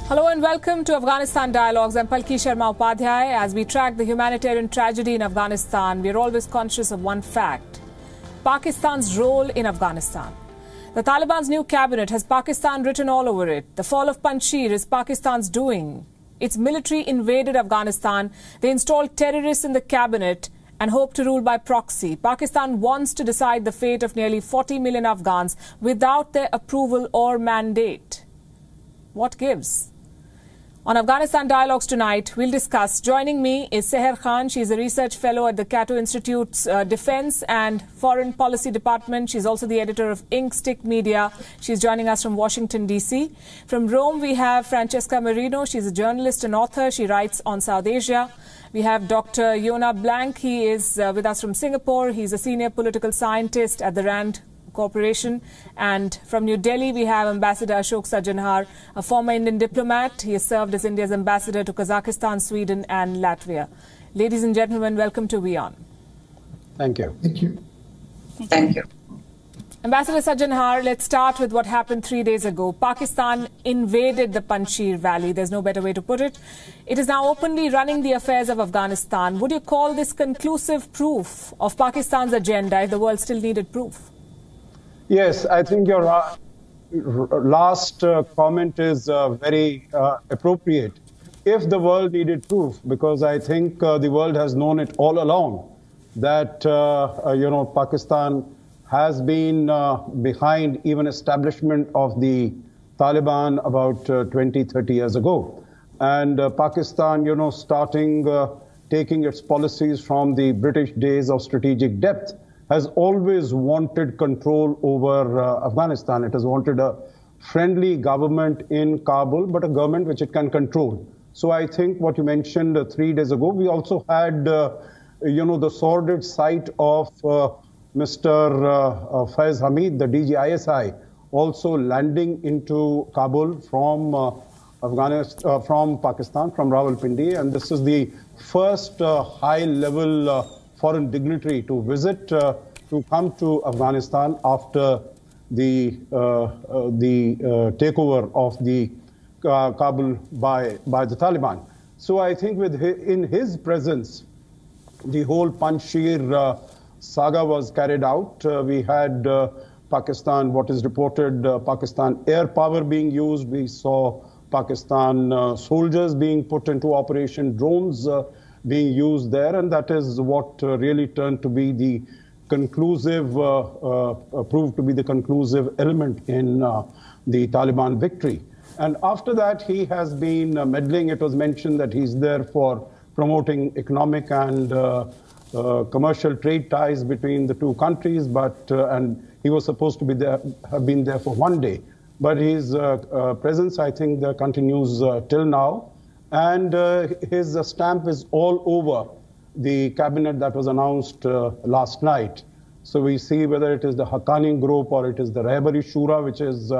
Hello and welcome to Afghanistan Dialogues. I'm Palki Sharma Upadhyay. As we track the humanitarian tragedy in Afghanistan, we're always conscious of one fact: Pakistan's role in Afghanistan. The Taliban's new cabinet has Pakistan written all over it. The fall of Panjshir is Pakistan's doing. Its military invaded Afghanistan. They installed terrorists in the cabinet and hope to rule by proxy. Pakistan wants to decide the fate of nearly 40 million Afghans without their approval or mandate. What gives? On Afghanistan Dialogues tonight, we'll discuss. Joining me is Seher Khan. She's a research fellow at the Cato Institute's Defense and Foreign Policy Department. She's also the editor of Inkstick Media. She's joining us from Washington, D.C. From Rome, we have Francesca Marino. She's a journalist and author. She writes on South Asia. We have Dr. Yona Blank. He is with us from Singapore. He's a senior political scientist at the RAND Corporation. And from New Delhi, we have Ambassador Ashok Sajjanhar, a former Indian diplomat. He has served as India's ambassador to Kazakhstan, Sweden and Latvia. Ladies and gentlemen, welcome to WION. Thank you. Thank you. Thank you. Ambassador Sajjanhar, let's start with what happened 3 days ago. Pakistan invaded the Panjshir Valley. There's no better way to put it. It is now openly running the affairs of Afghanistan. Would you call this conclusive proof of Pakistan's agenda if the world still needed proof? Yes, I think your last comment is very appropriate. If the world needed proof, because I think the world has known it all along, that, Pakistan has been behind even establishment of the Taliban about 20, 30 years ago. And Pakistan, taking its policies from the British days of strategic depth, has always wanted control over Afghanistan. It has wanted a friendly government in Kabul, but a government which it can control. So I think what you mentioned 3 days ago, we also had, the sordid sight of Mr. Faiz Hamid, the DG ISI, also landing into Kabul from Afghanistan, from Pakistan, from Rawalpindi. And this is the first high-level foreign dignitary to visit, to come to Afghanistan after the takeover of the Kabul by the Taliban. So I think in his presence, the whole Panjshir saga was carried out. We had Pakistan, what is reported, Pakistan air power being used. We saw Pakistan soldiers being put into operation, drones being used there, and that is what really turned to be the conclusive, proved to be the conclusive element in the Taliban victory. And after that, he has been meddling. It was mentioned that he's there for promoting economic and commercial trade ties between the two countries, and he was supposed to be there, have been there for 1 day. But his presence, I think, continues till now. And his stamp is all over the cabinet that was announced last night. So we see whether it is the Haqqani group or it is the Rahbari Shura, which is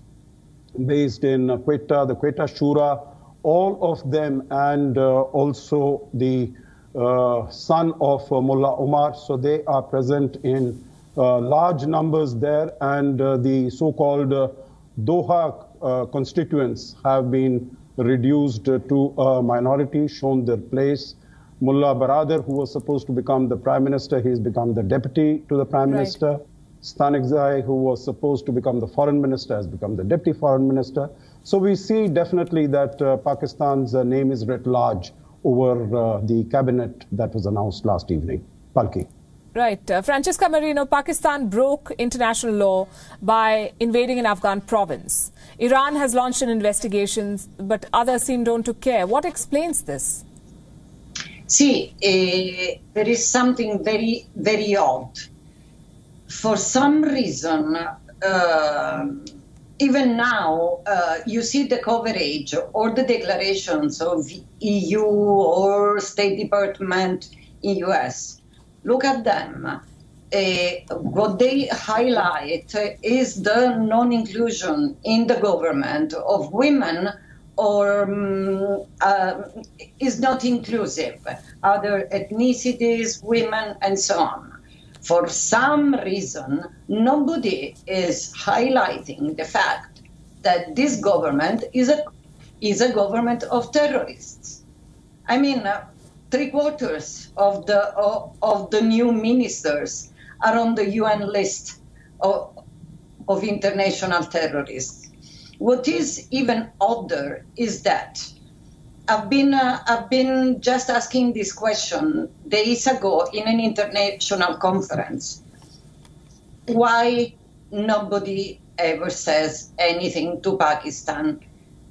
based in Quetta, the Quetta Shura, all of them, and also the son of Mullah Omar. So they are present in large numbers there, and the so-called Doha constituents have been reduced to a minority, shown their place. Mullah Baradar, who was supposed to become the prime minister, he's become the deputy to the prime minister. Stanekzai, who was supposed to become the foreign minister, has become the deputy foreign minister. So we see definitely that Pakistan's name is writ large over the cabinet that was announced last evening. Palki. Right. Francesca Marino, Pakistan broke international law by invading an Afghan province. Iran has launched an investigation, but others seem don't to care. What explains this? See, there is something very, very odd. For some reason, even now, you see the coverage or the declarations of EU or State Department in US. Look at them. What they highlight is the non-inclusion in the government of women, or is not inclusive, other ethnicities, women, and so on. For some reason, nobody is highlighting the fact that this government is a is a government of terrorists. I mean, 3/4 of the new ministers are on the UN list of international terrorists. What is even odder is that I've been just asking this question days ago in an international conference. Why nobody ever says anything to Pakistan?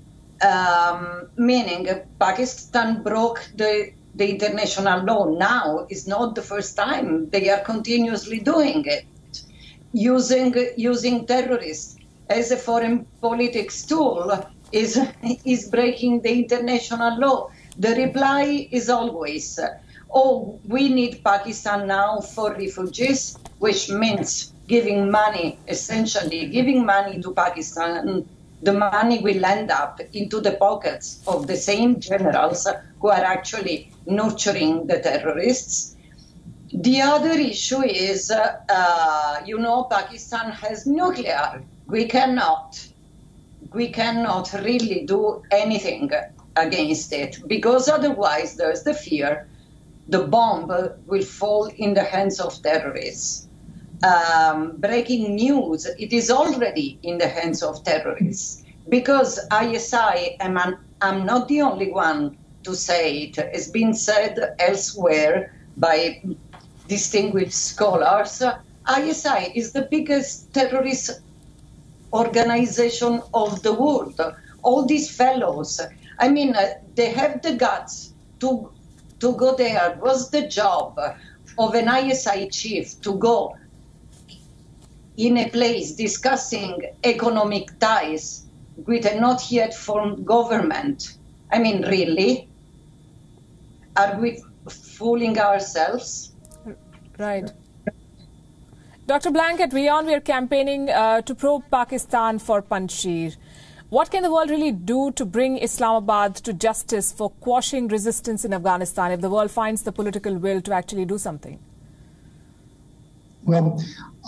Meaning Pakistan broke the international law. Now is not the first time. They are continuously doing it, using terrorists as a foreign politics tool is breaking the international law. The reply is always, oh, we need Pakistan now for refugees, which means giving money, essentially giving money to Pakistan. The money will end up into the pockets of the same generals who are actually nurturing the terrorists. The other issue is, Pakistan has nuclear. We cannot really do anything against it, because otherwise there's the fear the bomb will fall in the hands of terrorists. Breaking news, it is already in the hands of terrorists, because ISI, I'm not the only one to say it, has been said elsewhere by distinguished scholars. ISI is the biggest terrorist organization of the world. All these fellows, I mean, they have the guts to go there. Was the job of an ISI chief to go in a place discussing economic ties with a not yet formed government? I mean, really? Are we fooling ourselves? Right. Dr. Blanket, we are campaigning to probe Pakistan for Panjshir. What can the world really do to bring Islamabad to justice for quashing resistance in Afghanistan if the world finds the political will to actually do something? Well,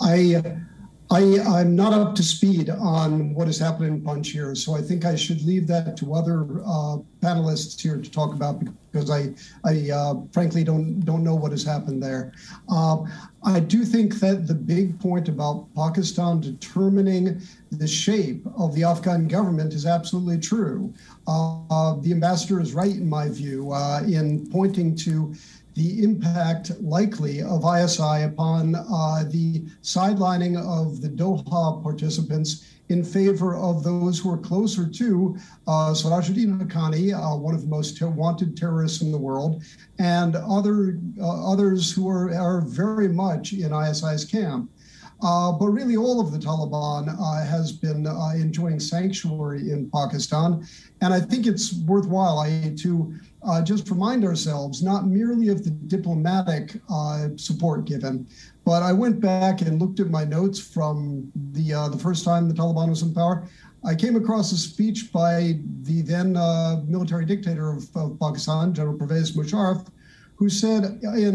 I'm not up to speed on what has happened in Panjshir, so I think I should leave that to other panelists here to talk about, because I frankly don't know what has happened there. I do think that the big point about Pakistan determining the shape of the Afghan government is absolutely true. The ambassador is right, in my view, in pointing to the impact likely of ISI upon the sidelining of the Doha participants in favor of those who are closer to Sirajuddin Haqqani, one of the most wanted terrorists in the world, and others who are very much in ISI's camp. But really all of the Taliban has been enjoying sanctuary in Pakistan. And I think it's worthwhile to just remind ourselves not merely of the diplomatic support given, but I went back and looked at my notes from the first time the Taliban was in power. I came across a speech by the then military dictator of Pakistan, General Pervez Musharraf, who said in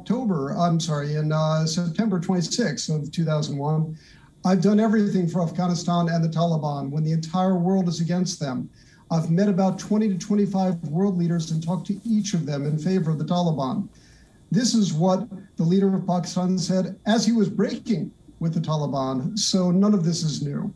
September 26th of 2001, I've done everything for Afghanistan and the Taliban when the entire world is against them. I've met about 20 to 25 world leaders and talked to each of them in favor of the Taliban. This is what the leader of Pakistan said as he was breaking with the Taliban. So none of this is new.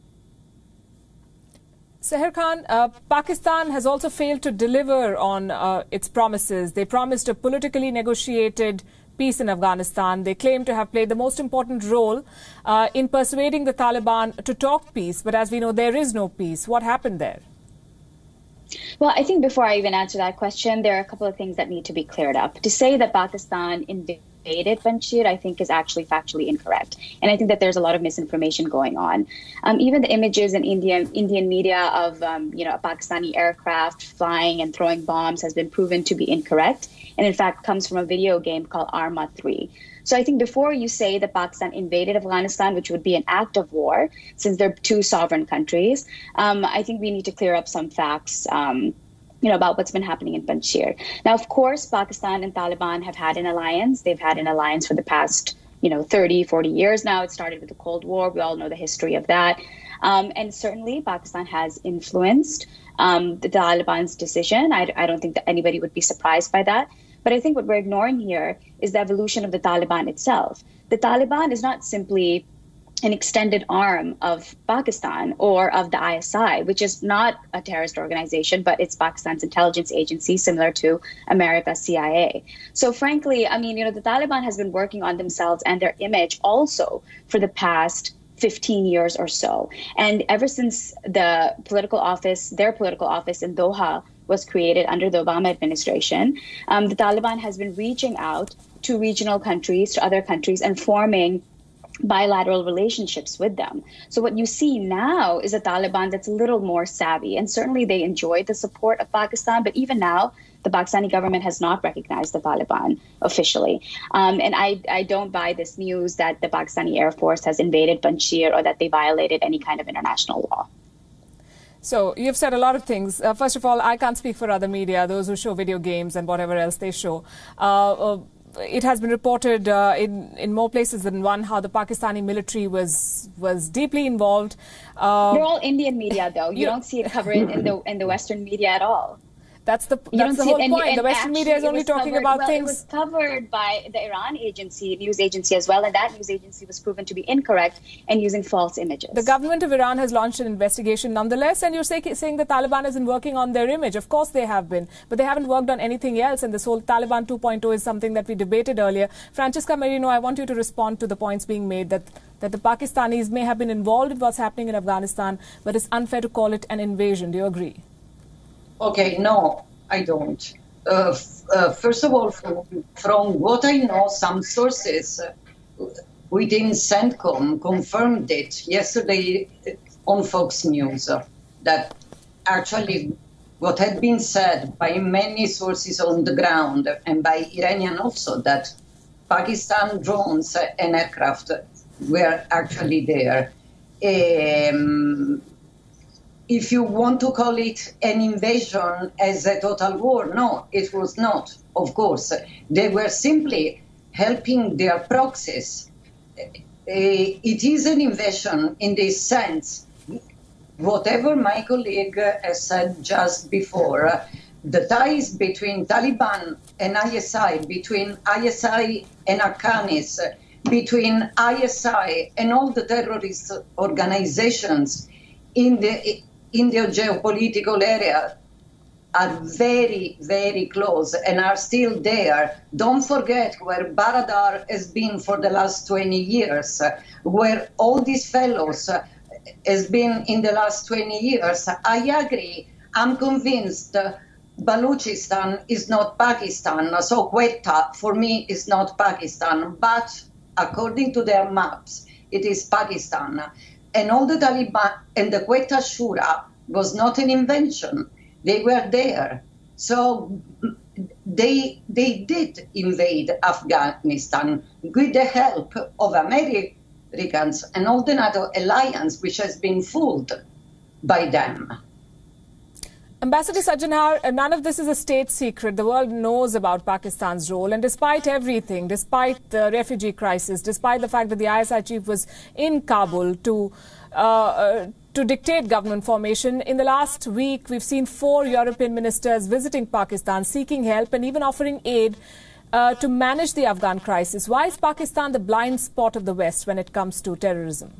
Seher Khan, Pakistan has also failed to deliver on its promises. They promised a politically negotiated peace in Afghanistan. They claim to have played the most important role in persuading the Taliban to talk peace. But as we know, there is no peace. What happened there? Well, I think before I even answer that question, there are a couple of things that need to be cleared up. To say that Pakistan invaded Panjshir, I think, is actually factually incorrect. And I think that there's a lot of misinformation going on. Even the images in Indian media of a Pakistani aircraft flying and throwing bombs has been proven to be incorrect, and in fact comes from a video game called Arma 3. So I think before you say that Pakistan invaded Afghanistan, which would be an act of war, since they're two sovereign countries, I think we need to clear up some facts about what's been happening in Panjshir. Now, of course, Pakistan and Taliban have had an alliance. They've had an alliance for the past 30, 40 years now. It started with the Cold War. We all know the history of that. And certainly Pakistan has influenced the Taliban's decision. I don't think that anybody would be surprised by that. But I think what we're ignoring here is the evolution of the Taliban itself. The Taliban is not simply an extended arm of Pakistan or of the ISI, which is not a terrorist organization, but it's Pakistan's intelligence agency, similar to America's CIA. So frankly, the Taliban has been working on themselves and their image also for the past 15 years or so. And ever since their political office in Doha was created under the Obama administration, the Taliban has been reaching out to regional countries, to other countries, and forming bilateral relationships with them. So what you see now is a Taliban that's a little more savvy, and certainly they enjoy the support of Pakistan, but even now, the Pakistani government has not recognized the Taliban officially. And I don't buy this news that the Pakistani Air Force has invaded Panjshir or that they violated any kind of international law. So you've said a lot of things. First of all, I can't speak for other media, those who show video games and whatever else they show. It has been reported in more places than one how the Pakistani military was deeply involved. They're all Indian media, though. You don't see it covered in the Western media at all. That's the whole point. And the Western media is only talking about things. It was covered by the Iran news agency as well, and that news agency was proven to be incorrect and using false images. The government of Iran has launched an investigation nonetheless, and you're saying the Taliban isn't working on their image. Of course they have been, but they haven't worked on anything else, and this whole Taliban 2.0 is something that we debated earlier. Francisca Marino, I want you to respond to the points being made that the Pakistanis may have been involved in what's happening in Afghanistan, but it's unfair to call it an invasion. Do you agree? Okay, no, I don't. First of all, from what I know, some sources within CENTCOM confirmed it yesterday on Fox News, that actually what had been said by many sources on the ground and by Iranian also, that Pakistan drones and aircraft were actually there. If you want to call it an invasion as a total war, no, it was not, of course. They were simply helping their proxies. It is an invasion in this sense. Whatever my colleague has said just before, the ties between Taliban and ISI, between ISI and Haqqanis, between ISI and all the terrorist organizations in the geopolitical area are very, very close and are still there. Don't forget where Baradar has been for the last 20 years, where all these fellows has been in the last 20 years. I agree. I'm convinced Baluchistan is not Pakistan, so Quetta for me is not Pakistan, but according to their maps, it is Pakistan. And all the Taliban and the Quetta Shura was not an invention. They were there. So they did invade Afghanistan with the help of Americans and all the NATO alliance, which has been fooled by them. Ambassador Sajjanhar, none of this is a state secret. The world knows about Pakistan's role. And despite everything, despite the refugee crisis, despite the fact that the ISI chief was in Kabul to dictate government formation, in the last week, we've seen 4 European ministers visiting Pakistan, seeking help and even offering aid to manage the Afghan crisis. Why is Pakistan the blind spot of the West when it comes to terrorism?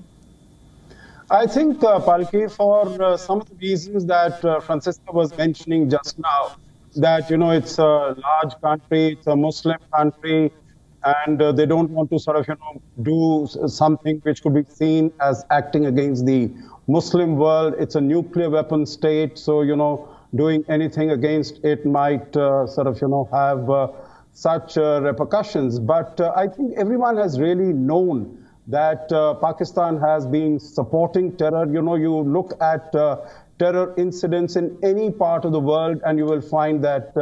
I think, Palki, for some of the reasons that Francisca was mentioning just now, that, it's a large country, it's a Muslim country, and they don't want to sort of, do something which could be seen as acting against the Muslim world. It's a nuclear weapon state, so, doing anything against it might sort of, have such repercussions. But I think everyone has really known that Pakistan has been supporting terror. You look at terror incidents in any part of the world, and you will find that,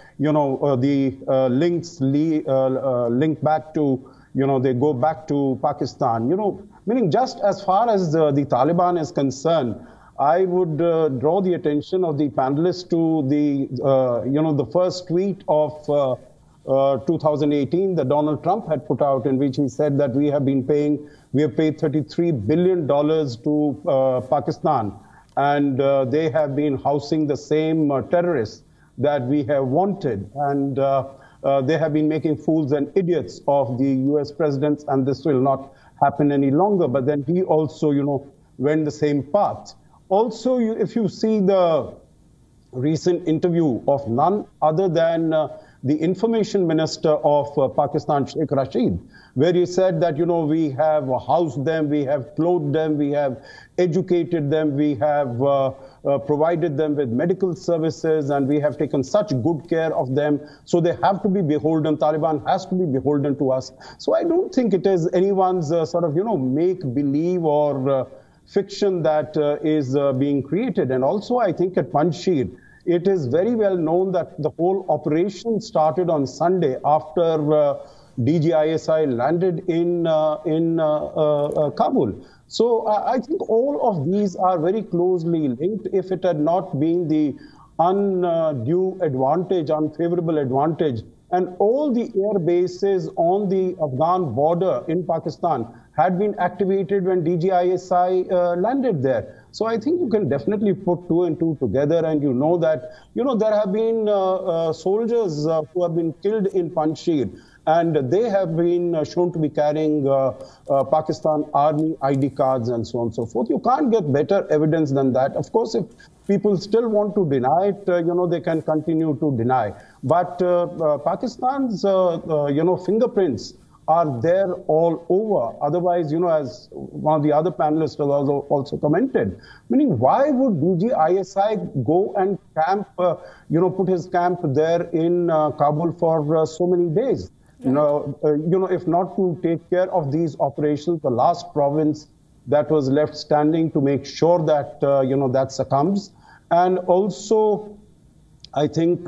the links link back to, they go back to Pakistan. Meaning just as far as the Taliban is concerned, I would draw the attention of the panelists to the, the first tweet of 2018 that Donald Trump had put out, in which he said that we have paid $33 billion to Pakistan, and they have been housing the same terrorists that we have wanted, and they have been making fools and idiots of the U.S. presidents, and this will not happen any longer. But then he also, went the same path. Also, if you see the recent interview of none other than the information minister of Pakistan, Sheikh Rashid, where he said that, we have housed them, we have clothed them, we have educated them, we have provided them with medical services, and we have taken such good care of them. So they have to be beholden. Taliban has to be beholden to us. So I don't think it is anyone's make-believe or fiction that is being created. And also, I think at Panjshir, it is very well known that the whole operation started on Sunday after DGISI landed in Kabul. So I think all of these are very closely linked. If it had not been the undue advantage, unfavorable advantage, and all the air bases on the Afghan border in Pakistan had been activated when DGISI landed there. So I think you can definitely put two and two together, and that, there have been soldiers who have been killed in Panjshir, and they have been shown to be carrying Pakistan Army ID cards and so on and so forth. You can't get better evidence than that. Of course, if people still want to deny it, they can continue to deny. But Pakistan's, fingerprints are there all over. Otherwise, as one of the other panelists has also commented, meaning why would DGISI go and camp, put his camp there in Kabul for so many days? If not to take care of these operations, the last province that was left standing, to make sure that, that succumbs. And also, I think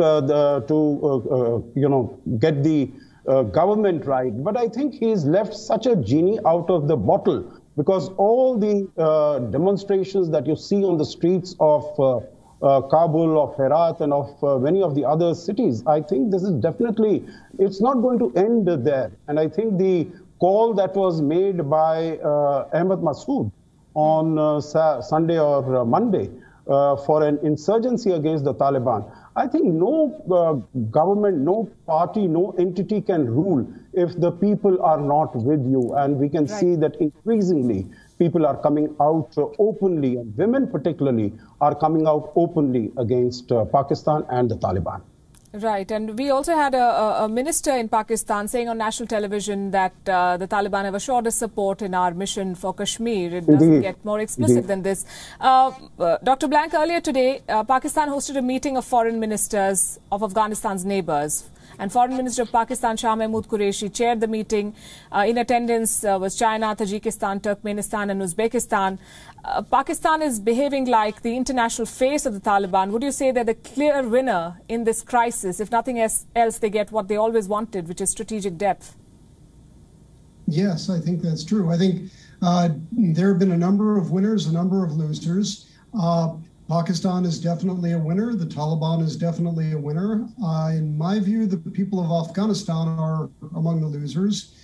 to get the government right. But I think he's left such a genie out of the bottle, because all the demonstrations that you see on the streets of Kabul, of Herat, and of many of the other cities, I think this is definitely, it's not going to end there. And I think the call that was made by Ahmad Massoud on Sunday or Monday for an insurgency against the Taliban, I think no government, no party, no entity can rule if the people are not with you. And we can see that increasingly people are coming out openly, and women particularly are coming out openly against Pakistan and the Taliban. Right. And we also had a minister in Pakistan saying on national television that the Taliban have assured us support in our mission for Kashmir. It doesn't get more explicit than this. Dr. Blank, earlier today, Pakistan hosted a meeting of foreign ministers of Afghanistan's neighbors. And Foreign Minister of Pakistan, Shah Mahmood Qureshi, chaired the meeting. In attendance was China, Tajikistan, Turkmenistan and Uzbekistan. Pakistan is behaving like the international face of the Taliban. Would you say they're the clear winner in this crisis? If nothing else, they get what they always wanted, which is strategic depth. Yes, I think that's true. I think there have been a number of winners, a number of losers. Pakistan is definitely a winner. The Taliban is definitely a winner. In my view, the people of Afghanistan are among the losers.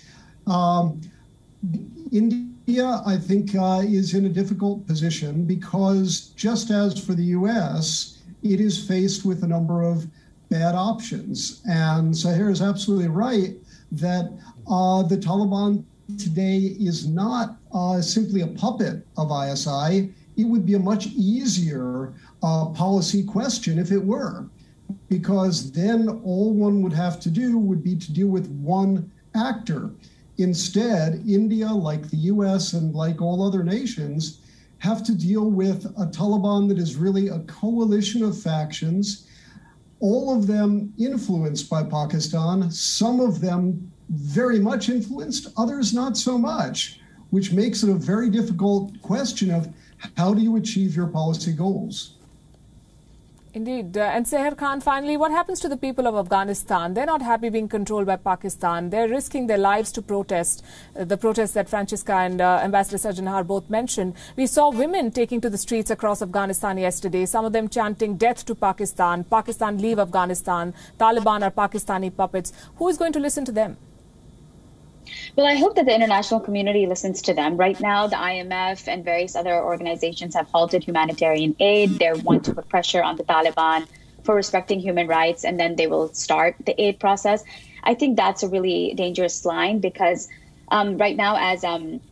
India, I think, is in a difficult position because just as for the U.S., it is faced with a number of bad options. And Sahir is absolutely right that the Taliban today is not simply a puppet of ISI. It would be a much easier policy question if it were, because then all one would have to do would be to deal with one actor. Instead, India, like the US and like all other nations, have to deal with a Taliban that is really a coalition of factions, all of them influenced by Pakistan, some of them very much influenced, others not so much, which makes it a very difficult question of how do you achieve your policy goals? Indeed. And Seher Khan, finally, what happens to the people of Afghanistan? They're not happy being controlled by Pakistan. They're risking their lives to protest, the protests that Francesca and Ambassador Sajjanhar both mentioned. We saw women taking to the streets across Afghanistan yesterday, some of them chanting death to Pakistan, Pakistan leave Afghanistan, Taliban are Pakistani puppets. Who is going to listen to them? Well, I hope that the international community listens to them. Right now, the IMF and various other organizations have halted humanitarian aid. They want to put pressure on the Taliban for respecting human rights, and then they will start the aid process. I think that's a really dangerous line because right now, as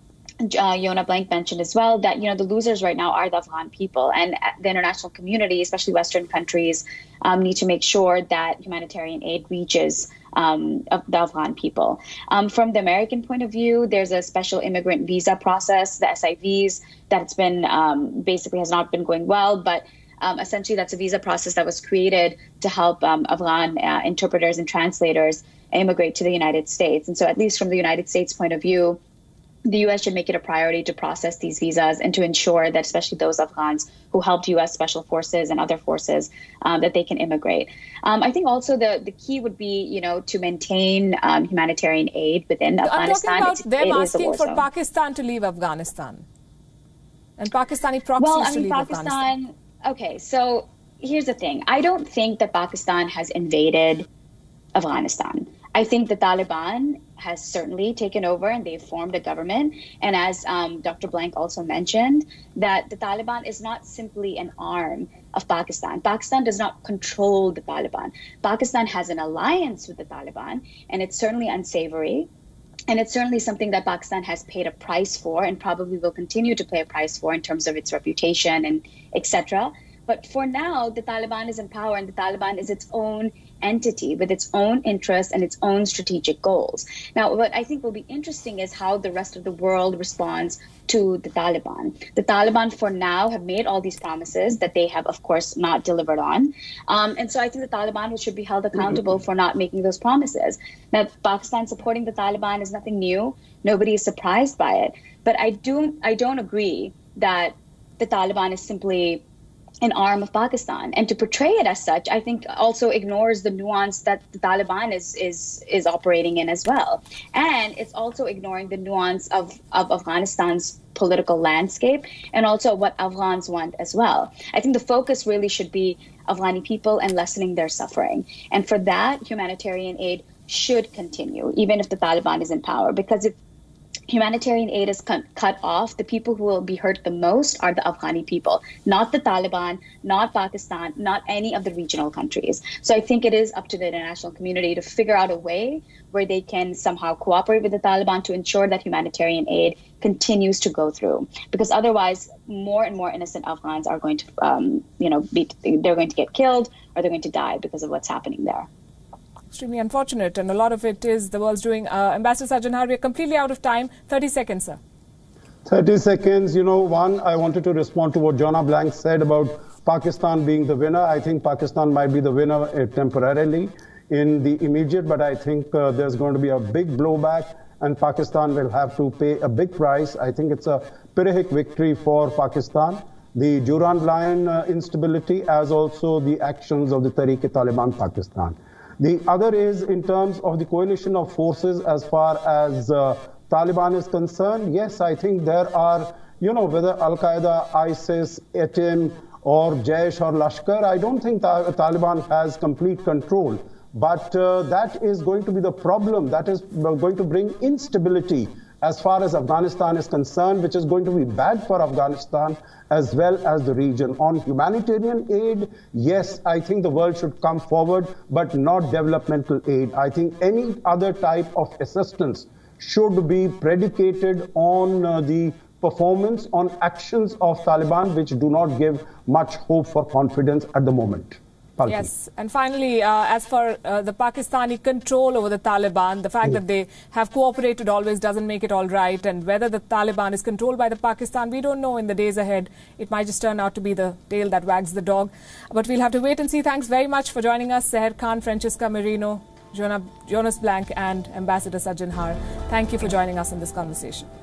Yona Blank mentioned as well, that the losers right now are the Afghan people, and the international community, especially Western countries, need to make sure that humanitarian aid reaches of the Afghan people. From the American point of view, there's a special immigrant visa process, the SIVs, that's been basically has not been going well, but essentially that's a visa process that was created to help Afghan interpreters and translators immigrate to the United States. And so at least from the United States point of view, the U.S. should make it a priority to process these visas and to ensure that especially those Afghans who helped U.S. special forces and other forces, that they can immigrate. I think also the key would be, to maintain humanitarian aid within Afghanistan. I'm talking about them asking for Pakistan to leave Afghanistan and Pakistani proxies to leave Afghanistan. Okay, so here's the thing. I don't think that Pakistan has invaded Afghanistan. I think the Taliban has certainly taken over and they've formed a government. And as Dr. Blank also mentioned, that the Taliban is not simply an arm of Pakistan. Pakistan does not control the Taliban. Pakistan has an alliance with the Taliban, and it's certainly unsavory. And it's certainly something that Pakistan has paid a price for and probably will continue to pay a price for in terms of its reputation and etc. But for now, the Taliban is in power, and the Taliban is its own entity with its own interests and its own strategic goals. Now, what I think will be interesting is how the rest of the world responds to the Taliban. The Taliban, for now, have made all these promises that they have, of course, not delivered on. And so I think the Taliban should be held accountable for not making those promises. Now, Pakistan supporting the Taliban is nothing new. Nobody is surprised by it. But I don't agree that the Taliban is simply an arm of Pakistan, and to portray it as such, I think also ignores the nuance that the Taliban is operating in as well, and it's also ignoring the nuance of Afghanistan's political landscape and also what Afghans want as well. I think the focus really should be Afghani people and lessening their suffering, and for that, humanitarian aid should continue, even if the Taliban is in power, because if humanitarian aid is cut off, the people who will be hurt the most are the Afghani people, not the Taliban, not Pakistan, not any of the regional countries. So I think it is up to the international community to figure out a way where they can somehow cooperate with the Taliban to ensure that humanitarian aid continues to go through. Because otherwise, more and more innocent Afghans are going to, they're going to get killed or they're going to die because of what's happening there. Extremely unfortunate, and a lot of it is the world's doing. Ambassador Sajjanhar, we are completely out of time. 30 seconds, sir. 30 seconds. One, I wanted to respond to what Yona Blank said about Pakistan being the winner. I think Pakistan might be the winner temporarily in the immediate, but I think there's going to be a big blowback, and Pakistan will have to pay a big price. I think it's a Pyrrhic victory for Pakistan. The Durand Line instability, as also the actions of the Tehreek-e-Taliban Pakistan. The other is in terms of the coalition of forces as far as Taliban is concerned. Yes, I think there are, whether Al-Qaeda, ISIS, ATM, or Jaish or Lashkar, I don't think Taliban has complete control. But that is going to be the problem. That is going to bring instability as far as Afghanistan is concerned, which is going to be bad for Afghanistan as well as the region. On humanitarian aid, yes, I think the world should come forward, but not developmental aid. I think any other type of assistance should be predicated on the performance, on actions of Taliban, which do not give much hope for confidence at the moment. Yes, and finally, as for the Pakistani control over the Taliban, the fact that they have cooperated always doesn't make it all right, and whether the Taliban is controlled by the Pakistan, we don't know in the days ahead. It might just turn out to be the tail that wags the dog, but we'll have to wait and see. Thanks very much for joining us, Seher Khan, Francesca Marino, Jonas Blank and Ambassador Sajjanhar. Thank you for joining us in this conversation.